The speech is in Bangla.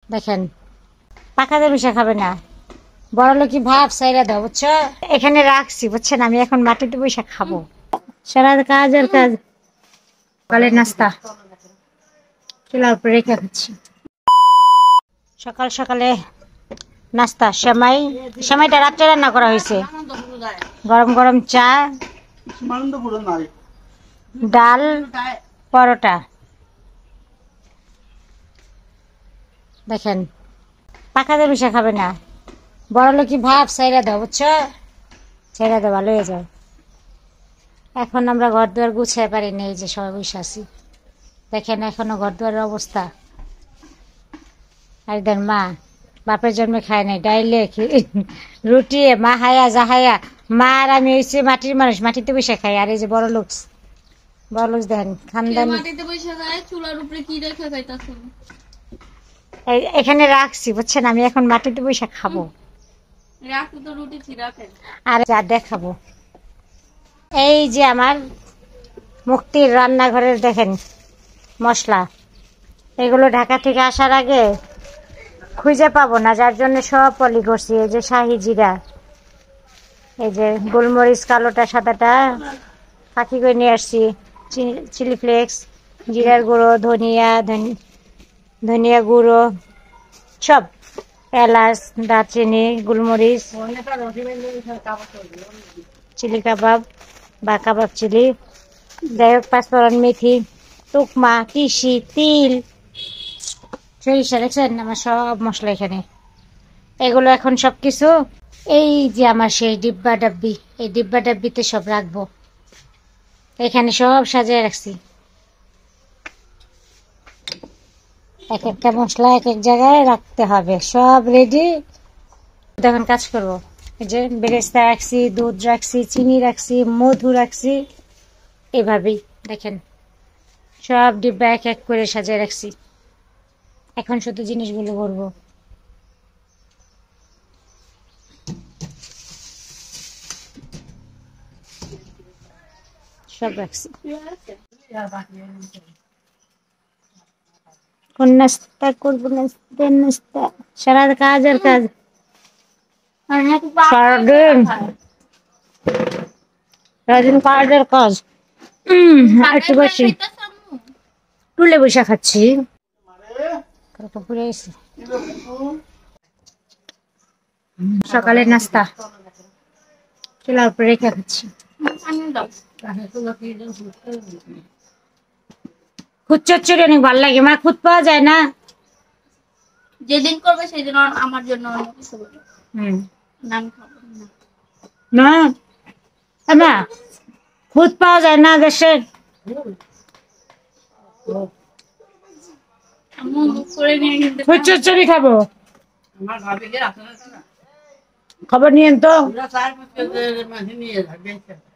দেখেন পাকাতে বসে খাবে না, বড় লোকি ভাব সাইরা দাও বুঝছো। এখানে রাখছি বুঝছেন, আমি এখন মাটিতে বসে খাবো। সারা কাজ আর কাজ, সকালের নাস্তা চুলার উপরে রেখে খাচ্ছি। সকাল সকালে নাস্তা সেমাই, সেমাইটা রাত্রে রান্না করা হয়েছে। গরম গরম চা, ডাল, পরোটা। দেখেন পাকাতে বসে খাবে না, বড় লোকি ভাব সাইরা দাও বুঝছো, সাইরা দাও ভালো হয়ে যাও। এখন আমরা ঘর দুয়ার গুছাই পারিনি, এই যে সবাই বসে আছি। দেখেন এখনো ঘর দুয়ারের অবস্থা। আর দেন মা বাপের জন্মে খায় নাই, ডাইলে রুটি মা হায়া জাহায়া। মা আর আমি হয়েছি মাটির মানুষ, মাটিতে বসে খাই। আর এই যে বড় লোক, বড় লোক দেখেন খানদানি। এখানে রাখছি বুঝছেন, আমি এখন মাটিতে বসে খাবো আর যা দেখাবো। এই যে আমার মুক্তির রান্নাঘরের দেখেন মশলা, এগুলো ঢাকা থেকে আসার আগে খুঁজে পাবো না, যার জন্য সব পলি করছি। এই যে শাহি জিরা, এই যে গোলমরিচ কালোটা সাদাটা ফাঁকি করে নিয়ে আসছি, চিলি ফ্লেক্স, জিরার গুঁড়ো, ধনিয়া গুঁড়ো সব, এলাচ, দারচিনি, গোলমরিচ, চিলি কাবাব বা কাবাব চিলি, যাই হোক পাঁচফোড়ন, মেথি, টুকমা, তিসি, তিল, সরিষা। দেখছেন আমার সব মশলা এখানে। এগুলো এখন সবকিছু এই যে আমার সেই ডিব্বা ডাব্বি, এই ডিব্বা ডাব্বিতে সব রাখবো। এখানে সব সাজিয়ে রাখছি, এক একটা মশলা এক এক জায়গায় রাখতে হবে, সব রেডি। তখন কাজ করবো। এই যে বেরেস্তা রাখছি, দুধ রাখছি, চিনি রাখছি, মধু রাখছি, এভাবেই দেখেন সব ডিব্বা এক এক করে সাজিয়ে রাখছি। এখন শুধু জিনিসগুলো ভরবো। সব রাখছি। কোন নাস্তা করবো, নাস্তা সারা কাজ আর কাজ, সারাদিন কাজ আর কাজ। একটু বসে টুলে বসে খাচ্ছি। সকালের নাস্তা চুলার উপরে রেখে খাচ্ছি। খুদ চচ্চড়ি অনেক ভালো লাগে, মা খুদ পাওয়া যায় না। যেদিন করবে সেদিন আমার জন্য না খুদ পাওয়া যায় না দেশের। খুদ চচ্চড়ি খাবো, খবর নিয়েন তো।